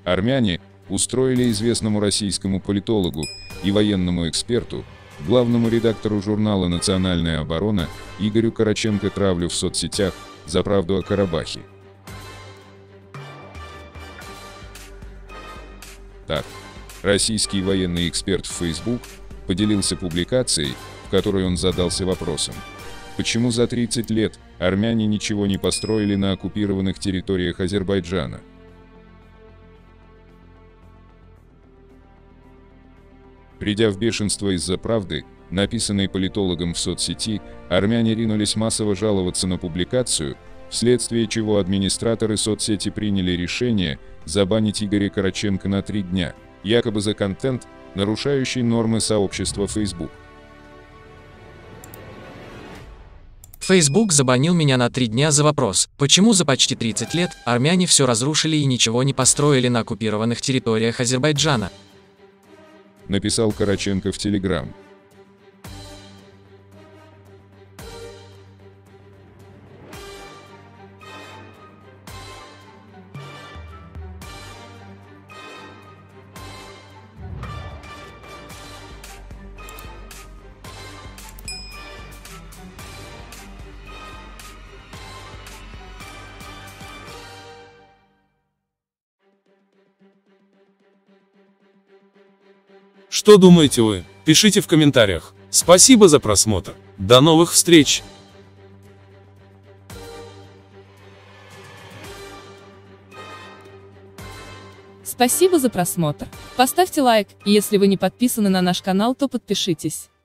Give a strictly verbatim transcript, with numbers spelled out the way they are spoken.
Армяне устроили известному российскому политологу и военному эксперту, главному редактору журнала «Национальная оборона» Игорю Караченко травлю в соцсетях за правду о Карабахе. Так, российский военный эксперт в Facebook поделился публикацией, в которой он задался вопросом: почему за тридцать лет армяне ничего не построили на оккупированных территориях Азербайджана? Придя в бешенство из-за правды, написанной политологом в соцсети, армяне ринулись массово жаловаться на публикацию, вследствие чего администраторы соцсети приняли решение забанить Игоря Караченко на три дня, якобы за контент, нарушающий нормы сообщества Facebook. Facebook забанил меня на три дня за вопрос, почему за почти тридцать лет армяне все разрушили и ничего не построили на оккупированных территориях Азербайджана. Написал Караченко в Telegram. Что думаете вы? Пишите в комментариях. Спасибо за просмотр. До новых встреч! Спасибо за просмотр. Поставьте лайк, и если вы не подписаны на наш канал, то подпишитесь.